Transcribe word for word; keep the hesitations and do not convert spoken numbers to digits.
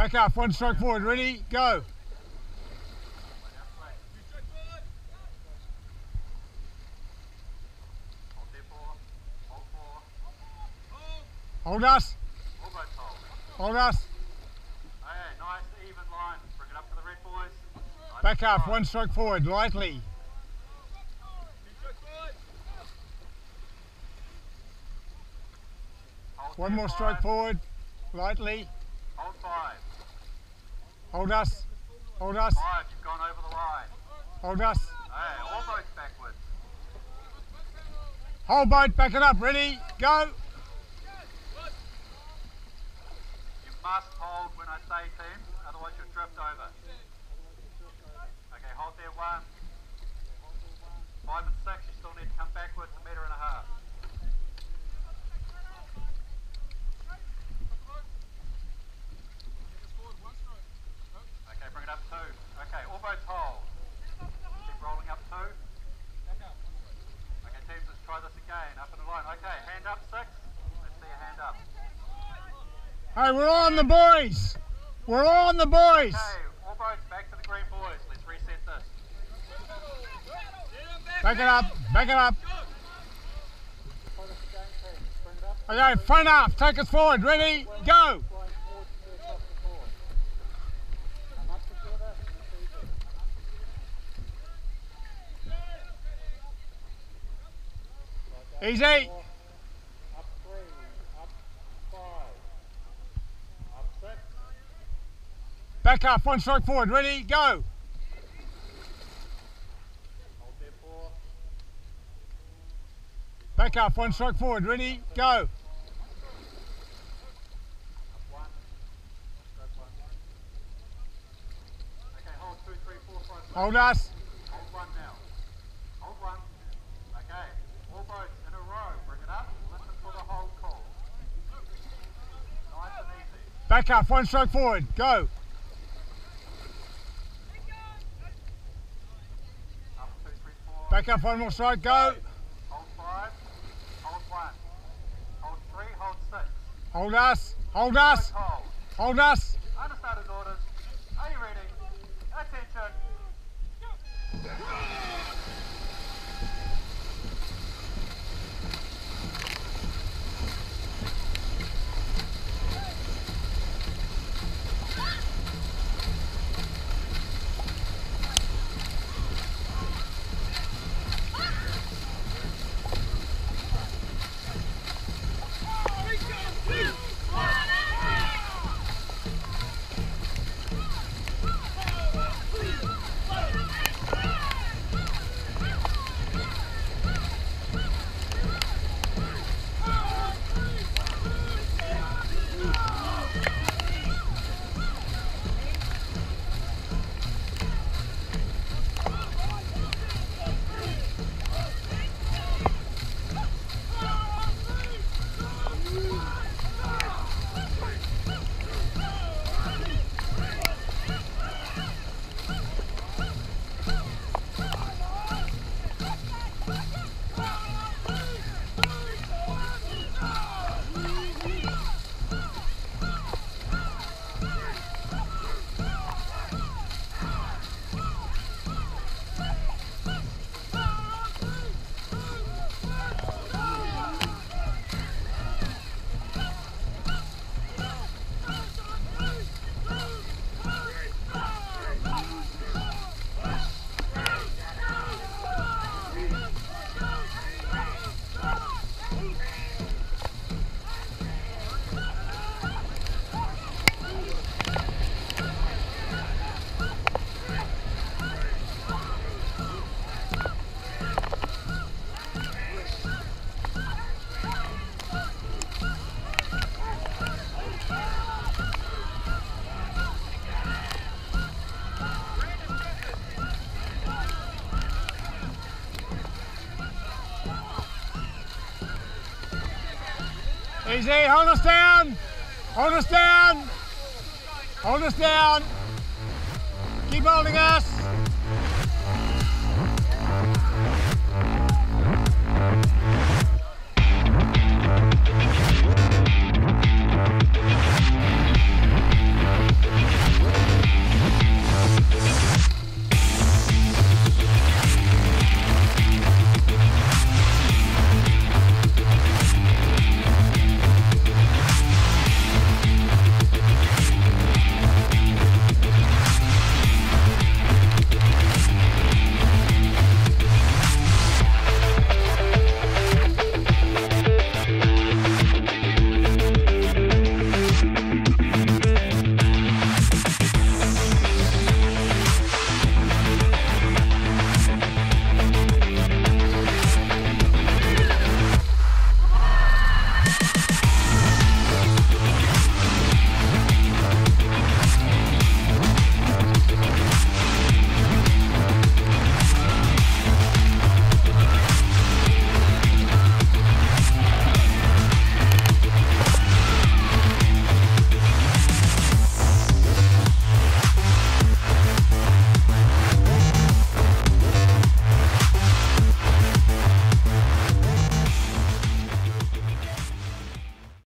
Back up, one stroke forward, ready, go. Hold us. Hold us. Okay, nice even line. Bring it up to the red boys. Nice. Back up, one stroke forward, lightly. Hold One more stroke forward, lightly. Hold five. Hold us. Hold us. Five, you've gone over the line. Hold us. Hey, all boats backwards. Whole boat, back it up, ready, go. You must hold when I say teams, otherwise you'll drift over. Okay, hold there one. Five and six, you still need to come backwards a metre and a half. Okay, bring it up two. Okay, all boats hold. Keep rolling up two. Okay, teams, let's try this again. Up in the line. Okay, hand up six. Let's see a hand up. Hey, we're on the boys. We're on the boys. Okay, all boats back to the green boys. Let's reset this. Back it up, back it up. Okay, front up, take us forward, ready, go. Easy. Up three, up five, up six. Back up, one stroke forward, ready, go. Hold there four. Back up, one stroke forward, ready, go. Up one. Stroke one. Okay, hold two, three, four, five, six. Hold us. Hold one now. Hold one. Okay, all boats in a row. Bring it up. Listen for the hold call. Nice and easy. Back up, one stroke forward, go. Up two, three, four. Back up, one more stroke, go. Hold five. Hold one. Hold three. Hold six. Hold us, hold us, Hold. hold us. Understarted orders. Are you ready? Attention. Easy, hold us down. Hold us down. Hold us down. Keep holding us.